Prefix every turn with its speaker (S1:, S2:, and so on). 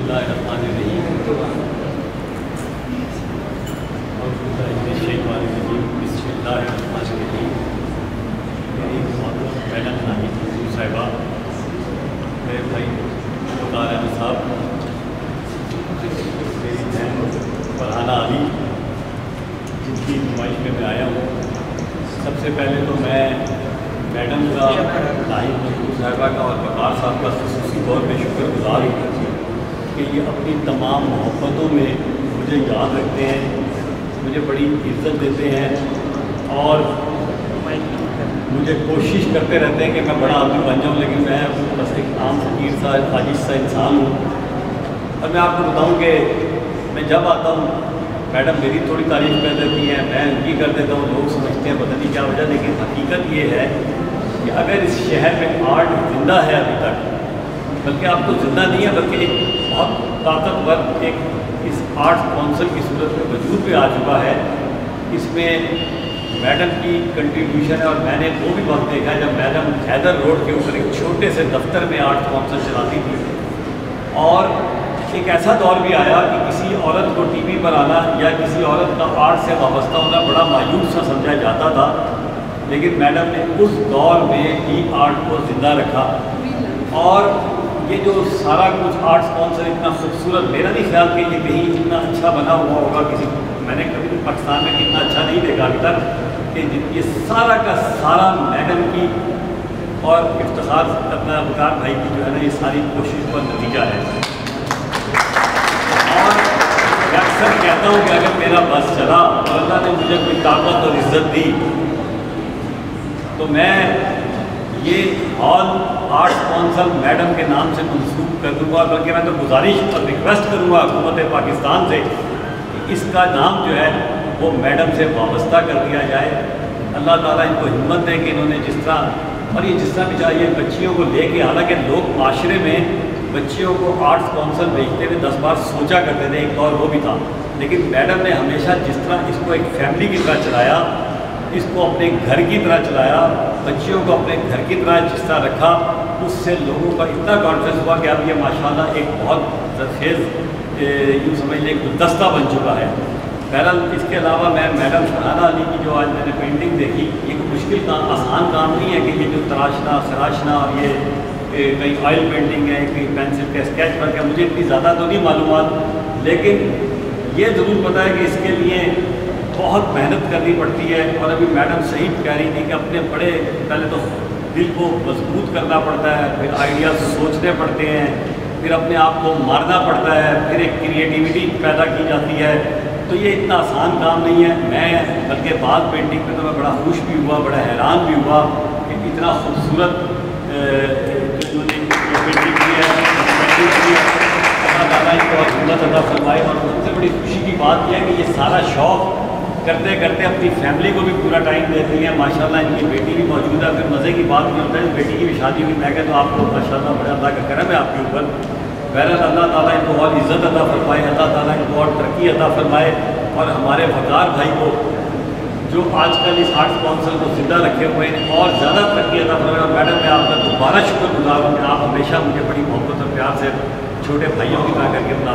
S1: میری میڈم ناہید صاحبہ، میرے بھائی مختار احمد صاحب، میری بہن فرحانہ علی، جن کی نمائش میں آیا ہوں. سب سے پہلے تو میں میڈم کا، ناہید صاحبہ کا اور وقار صاحب کا خصوصی طور پہ شکر گزار ہوں کہ یہ اپنی تمام محبتوں میں مجھے یاد رکھتے ہیں، مجھے بڑی عزت دیتے ہیں اور مجھے کوشش کرتے رہتے ہیں کہ میں بڑا آدمی بن جاؤں، لیکن میں بس ایک عام فقیر سا عاجز سا انسان ہوں. اور میں آپ کو بتاؤں کہ میں جب آتا ہوں میڈم میری تھوڑی تعریف کر دیتی ہیں، میں ان کی کر دیتا ہوں، لوگ سمجھتے ہیں پتہ نہیں کیا وجہ، لیکن حقیقت یہ ہے کہ اگر اس شہر میں آرٹ زندہ ہے ابھی تک، بلکہ آپ تو زندہ نہیں ہے بلکہ ایک بہت طاقتور ایک اس آرٹ کونسل کی صورت میں وجود پہ آ چکا ہے. اس میں میڈم کی کنٹریبیوشن ہے اور میں نے وہ بھی وقت دیکھا ہے جب میڈم حیدر روڈ کے اوپر ایک چھوٹے سے دفتر میں آرٹ کونسل چلاتی تھی، اور ایک ایسا دور بھی آیا کہ کسی عورت کو ٹی وی پر آنا یا کسی عورت کا آرٹ سے وابستہ ہونا بڑا مایوس سا سمجھا جاتا تھا، لیکن میڈم نے اس دور میں بھی آرٹ کو زندہ رکھا. اور یہ جو سارا کچھ آرٹس کونسل اتنا خوبصورت، میرا نہیں خیال کہ یہ کہیں اتنا اچھا بنا ہوا ہوگا کسی، میں نے کبھی پاکستان میں اتنا اچھا نہیں دیکھا ابھی تک، کہ یہ سارا کا سارا میڈم کی اور افتخار اپنا وقار بھائی کی جو ہے نا یہ ساری کوشش کا نتیجہ ہے. اور میں اکثر کہتا ہوں کہ اگر میرا بس چلا اور اللہ نے مجھے کوئی طاقت اور عزت دی تو میں یہ ہال آرٹس کونسل میڈم کے نام سے منسوخ کر دوں گا، بلکہ میں تو گزارش اور ریکویسٹ کروں گا حکومت پاکستان سے کہ اس کا نام جو ہے وہ میڈم سے وابستہ کر دیا جائے. اللہ تعالیٰ ان کو ہمت دے کہ انہوں نے جس طرح، اور یہ جس طرح بھی چاہیے بچیوں کو لے کے، حالانکہ لوگ معاشرے میں بچیوں کو آرٹس کونسل بھیجتے ہوئے 10 بار سوچا کرتے تھے، ایک دور وہ بھی تھا، لیکن میڈم نے ہمیشہ جس طرح اس کو ایک فیملی کی طرح چلایا، اس کو اپنے گھر کی طرح چلایا، بچیوں کو اپنے گھر کی طرح جس طرح رکھا، اس سے لوگوں کا اتنا کانفیڈنس ہوا کہ اب یہ ماشاءاللہ ایک بہت زرخیز یوں سمجھ لیں دستہ بن چکا ہے. بہرحال اس کے علاوہ میں میڈم فرحانہ علی کی جو آج میں نے پینٹنگ دیکھی، یہ کوئی مشکل کام، آسان کام نہیں ہے کہ یہ جو تراشنا خراشنا اور یہ کئی آئل پینٹنگ ہے، کئی پینسل کا اسکیچ ورک ہے، مجھے اتنی زیادہ تو نہیں معلومات، لیکن یہ ضرور پتہ ہے کہ اس کے لیے بہت محنت کرنی پڑتی ہے. اور ابھی میڈم صحیح کہہ رہی تھی کہ اپنے بڑے پہلے تو دل کو مضبوط کرنا پڑتا ہے، پھر آئیڈیاز سوچنے پڑتے ہیں، پھر اپنے آپ کو مارنا پڑتا ہے، پھر ایک کریٹیوٹی پیدا کی جاتی ہے. تو یہ اتنا آسان کام نہیں ہے. میں بلکہ بعض پینٹنگ پہ تو میں بڑا خوش بھی ہوا، بڑا حیران بھی ہوا کہ اتنا خوبصورت جو نے پینٹنگ کی ہے، اللہ تعالیٰ ان کو ہمت عطا فرمائے. اور سب سے بڑی خوشی کی بات یہ ہے کہ یہ سارا شوق کرتے کرتے اپنی فیملی کو بھی پورا ٹائم دیتی ہیں. ماشاءاللہ ان کی بیٹی بھی موجود ہے. پھر مزے کی بات یہ ہوتا ہے بیٹی کی بھی شادی ہوئی، میں کہتا ہوں آپ کو ماشاءاللہ بڑا اللہ کا کرم ہے آپ کے اوپر. بہرحال اللہ تعالیٰ ان کو اور عزت عطا فرمائے، اللہ تعالیٰ ان کو اور ترقی عطا فرمائے، اور ہمارے وقار بھائی کو جو آج کل اس آرٹس کونسل کو زندہ رکھے ہوئے ہیں اور زیادہ ترقی عطا فرمائے. اور میڈم میں آپ کا دوبارہ شکر گزار ہوں کہ آپ ہمیشہ مجھے بڑی محبت اور پیار سے چھوٹے بھائیوں کی طرح کر کے